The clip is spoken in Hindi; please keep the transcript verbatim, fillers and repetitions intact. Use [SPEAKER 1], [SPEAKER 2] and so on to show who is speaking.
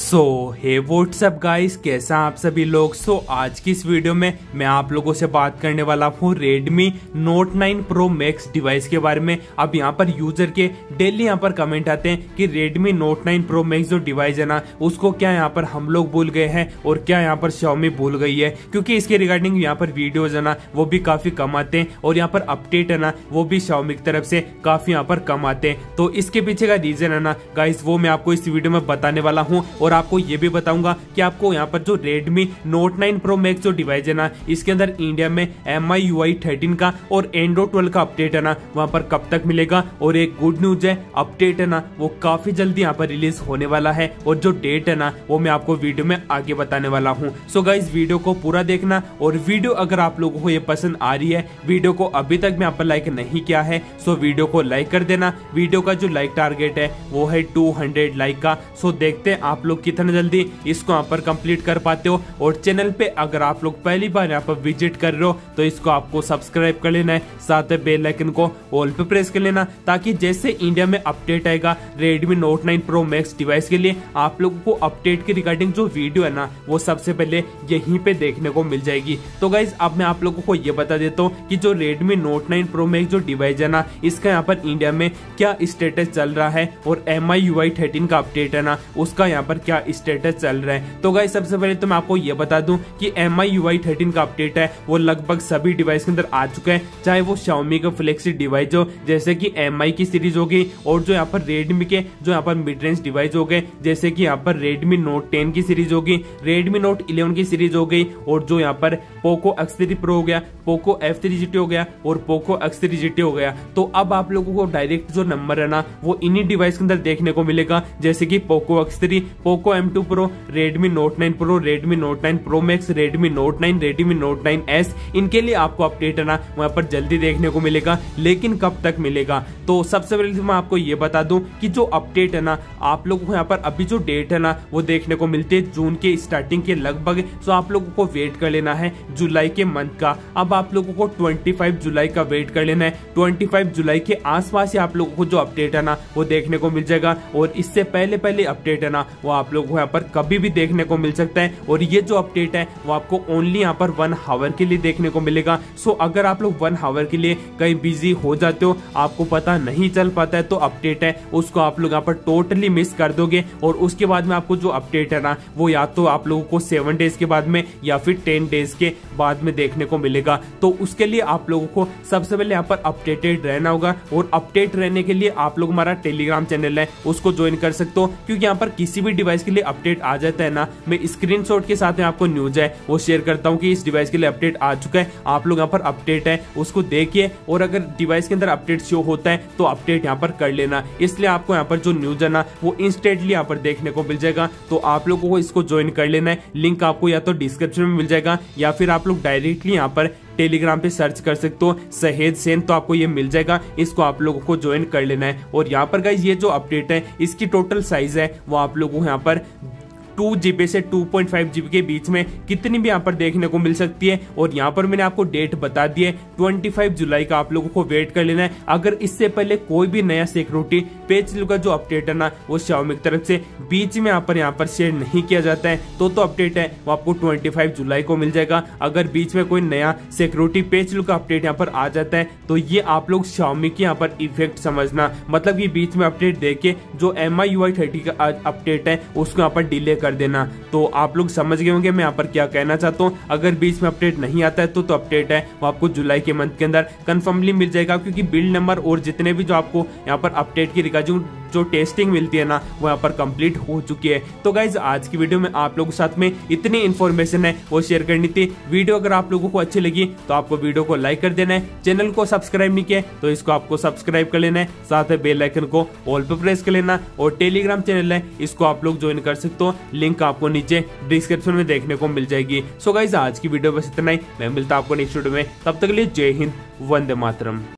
[SPEAKER 1] सो हे व्हाट्सअप गाइस, कैसा आप सभी लोग। सो so, आज की इस वीडियो में मैं आप लोगों से बात करने वाला हूँ Redmi Note nine Pro Max device के बारे में। अब यहाँ पर यूजर के डेली यहाँ पर कमेंट आते हैं कि Redmi Note nine Pro Max जो डिवाइस है ना, उसको क्या यहाँ पर हम लोग भूल गए हैं और क्या यहाँ पर Xiaomi भूल गई है, क्योंकि इसके रिगार्डिंग यहाँ पर वीडियोज है ना वो भी काफी कम आते हैं और यहाँ पर अपडेट है ना वो भी Xiaomi की तरफ से काफी यहाँ पर कम आते हैं। तो इसके पीछे का रीजन है ना गाइस, वो मैं आपको इस वीडियो में बताने वाला हूँ और आपको ये भी बताऊंगा कि आपको यहाँ पर जो Redmi Note nine Pro Max जो डिवाइस है ना, इसके अंदर इंडिया में M I U I thirteen का और एंड्रॉइड ट्वेल्व का अपडेट है ना वहां पर कब तक मिलेगा। और एक गुड न्यूज है, अपडेट है ना वो काफी जल्दी यहाँ पर रिलीज होने वाला है और जो डेट है ना वो मैं आपको वीडियो में आगे बताने वाला हूँ। सो गाइस वीडियो को पूरा देखना और वीडियो अगर आप लोगों को ये पसंद आ रही है, वीडियो को अभी तक में यहाँ पर लाइक नहीं किया है सो वीडियो को लाइक कर देना। वीडियो का जो लाइक टारगेट है वो है टू हंड्रेड लाइक का। सो देखते हैं आप लोग कितना जल्दी इसको यहाँ पर कंप्लीट कर पाते हो। और चैनल पे अगर आप लोग पहली बार यहाँ पर विजिट कर रहे हो तो इसको आपको सब्सक्राइब कर लेना है, साथ में बेल आइकन को ऑल पे प्रेस कर लेना, ताकि जैसे इंडिया में अपडेट आएगा Redmi Note nine Pro Max device के लिए, आप लोगों को अपडेट के रिगार्डिंग जो वीडियो है ना वो सबसे पहले यहीं पे देखने को मिल जाएगी। तो गाइज अब मैं आप लोगों को ये बता देता हूँ कि जो Redmi Note nine Pro Max जो डिवाइस है ना, इसका यहाँ पर इंडिया में क्या स्टेटस चल रहा है और M I U I thirteen का अपडेट है ना उसका यहाँ पर क्या स्टेटस चल रहा है। तो गाइस सबसे पहले तो मैं आपको ये बता दूं कि M I U I thirteen का अपडेट है वो लगभग सभी डिवाइस के अंदर आ चुका है, चाहे वो Xiaomi का फ्लेगशिप डिवाइस हो जैसे कि एम आई की सीरीज हो गई, और जो यहाँ पर Redmi के जो यहाँ पर मिड रेंज डिवाइस हो गए जैसे कि यहाँ पर Redmi Note टेन की सीरीज हो गई, Redmi Note इलेवन की सीरीज हो गई, और जो यहाँ पर Poco एक्स थ्री Pro हो गया, Poco F three G T हो गया और Poco X three G T हो गया। तो अब आप लोगों को डायरेक्ट जो नंबर है ना वो इन्हीं डिवाइस के अंदर देखने को मिलेगा, जैसे कि Poco X three, Poco M two Pro, Redmi Note nine Pro, Redmi Note nine Pro Max, Redmi Note nine, Redmi Note nine S. इनके लिए आपको अपडेट है ना वहां पर जल्दी देखने को मिलेगा, लेकिन कब तक मिलेगा। तो सबसे पहले मैं आपको ये बता दूं कि जो अपडेट है ना आप लोगों को यहाँ पर अभी जो डेट है ना वो देखने को मिलती है जून के स्टार्टिंग के लगभग। सो आप लोगों को वेट कर लेना है जुलाई के मंथ का। अब आप लोगों को पच्चीस जुलाई का वेट कर लेना है। पच्चीस जुलाई के आसपास ही आप लोगों को जो अपडेट है ना वो देखने को मिल जाएगा, और इससे पहले पहले अपडेट है ना वो आप लोगों को यहाँ पर कभी भी देखने को मिल सकता है। और ये जो अपडेट है वो आपको ओनली यहाँ पर वन हावर के लिए देखने को मिलेगा। सो अगर आप लोग वन हावर के लिए कहीं बिजी हो जाते हो, आपको पता नहीं चल पाता है, तो अपडेट है उसको आप लोग यहाँ पर टोटली मिस कर दोगे। और उसके बाद में आपको जो अपडेट है ना वो या तो आप लोगों को सेवन डेज के बाद में या फिर टेन डेज के बाद में देखने को मिलेगा। तो उसके लिए आप लोगों को सबसे पहले यहाँ पर अपडेटेड रहना होगा, और अपडेट रहने के लिए आप लोग हमारा टेलीग्राम चैनल है उसको ज्वाइन कर सकते हो, क्योंकि यहाँ पर किसी भी डिवाइस के लिए अपडेट आ जाता है ना, मैं स्क्रीनशॉट के साथ में आपको न्यूज है वो शेयर करता हूँ कि इस डिवाइस के लिए अपडेट आ चुका है, आप लोग यहाँ पर अपडेट है उसको देखिए, और अगर डिवाइस के अंदर अपडेट शो होता है तो अपडेट यहाँ पर कर लेना। इसलिए आपको यहाँ पर जो न्यूज है ना वो इंस्टेंटली यहाँ पर देखने को मिल जाएगा। तो आप लोगों को इसको ज्वाइन कर लेना है, लिंक आपको या तो डिस्क्रिप्शन में मिल जाएगा या फिर आप लोग डायरेक्टली यहाँ पर टेलीग्राम पे सर्च कर सकते हो सहेज सेन, तो आपको ये मिल जाएगा। इसको आप लोगों को ज्वाइन कर लेना है। और यहाँ पर गाइस ये जो अपडेट है इसकी टोटल साइज है वो आप लोगों को यहाँ पर टू जीबी से टू पॉइंट फाइव जीबी के बीच में कितनी भी यहाँ पर देखने को मिल सकती है। और यहाँ पर मैंने आपको डेट बता दी है पच्चीस जुलाई का, आप लोगों को वेट कर लेना है। अगर इससे पहले कोई भी नया सिक्योरिटी पेज का जो अपडेट है ना वो Xiaomi की तरफ से बीच में यहाँ पर यहाँ पर शेयर नहीं किया जाता है, तो तो अपडेट है वो आपको पच्चीस जुलाई को मिल जाएगा। अगर बीच में कोई नया सिक्योरिटी पेज का अपडेट यहाँ पर आ जाता है तो ये आप लोग Xiaomi की यहाँ पर इफेक्ट समझना, मतलब कि बीच में अपडेट देके जो M I U I thirty का अपडेट है उसको यहाँ पर डिले कर देना। तो आप लोग समझ गए होंगे मैं यहाँ पर क्या कहना चाहता हूँ। अगर बीच में अपडेट नहीं आता है तो तो अपडेट है वो आपको जुलाई के मंथ के अंदर कंफर्मली मिल जाएगा, क्योंकि बिल्ड नंबर और जितने भी जो आपको यहाँ पर अपडेट की रिगार्डिंग जो टेस्टिंग मिलती है ना वो यहाँ पर कंप्लीट हो चुकी है। तो गाइज आज की वीडियो में आप लोगों के साथ में इतनी इन्फॉर्मेशन है वो शेयर करनी थी। वीडियो अगर आप लोगों को अच्छी लगी तो आपको वीडियो को लाइक कर देना है, चैनल को सब्सक्राइब नहीं किया तो इसको आपको सब्सक्राइब कर लेना है, साथ में बेल आइकन को ऑल पे प्रेस कर लेना। और टेलीग्राम चैनल है इसको आप लोग ज्वाइन कर सकते हो, लिंक आपको नीचे डिस्क्रिप्शन में देखने को मिल जाएगी। सो गाइज आज की वीडियो बस इतना ही, मैं मिलता हूं आपको नेक्स्ट वीडियो में, तब तक के लिए जय हिंद, वंदे मातरम।